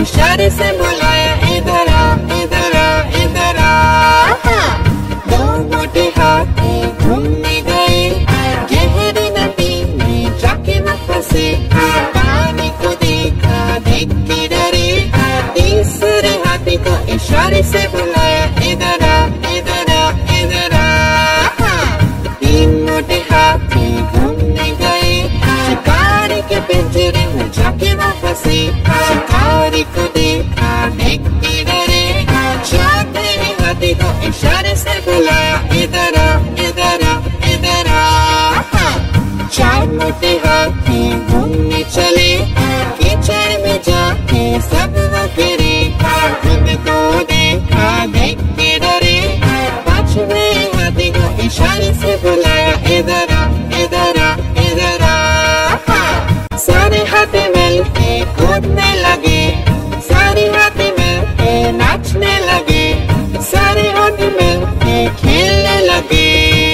इशारे से बुलाया, इधर आ, इधर आ, इधर आ। दो मोटे हाथी घूमने गए गहरी नदी में, जाके न फंसे। पानी को देखा, देख के डरे। तीसरे हाथी को इशारे से बुलाया, इधर आ, इधर आ, इधर आ। तीन मोटे हाथी घूमने गए शिकारी के पिंजरे में, जाके न फंसे। शिकारी को देखा, देख के डरे। चौथे हाथी को इशारे से बुलाया, इधर आ, इधर आ, इधर आ। चार मोटे हाथी घूमने चले कीचड़ में, जाके सब वो गिरे। खुद को देखा, देख के डरे। पांचवें हाथी को इशारे से बुलाया, इधर आ, इधर आ, इधर आ। सारे हाथी मिलके कूदने लगे, सारे हाथी मिलके नाचने लगे, सारे हाथी मिलके खेलने लगे।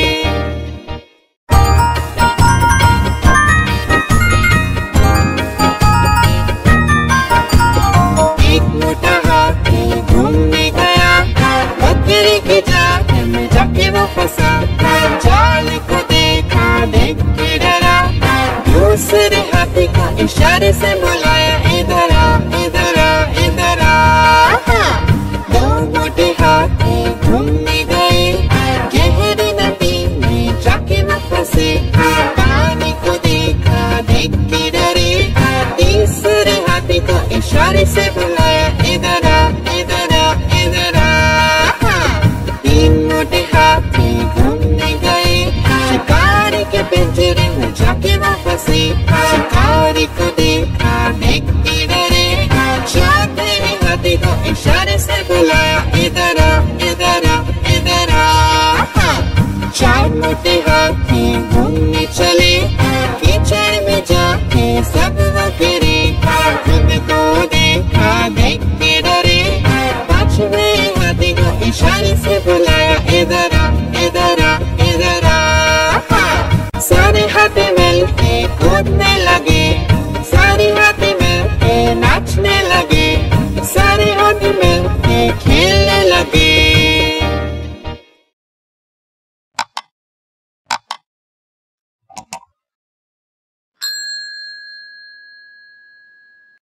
एक मोटा हाथी घूमने गया बकरी के जाल में, जाके वो फंसा। जाल को देखा, देख के डरा। दूसरे हाथी को इशारे से बुलाया, इधर आ, इधर आ, इधर आ। दो मोटे हाथी घूमने गए गहरी नदी में, जाके न फंसे। पानी को देखा, देख के डरे। तीसरे हाथी को इशारे से बुलाया, इधर आ, इधर आ, इधर आ। तीन मोटे हाथी घूमने गए शिकारी के पिंजरे में, जाके न फंसे।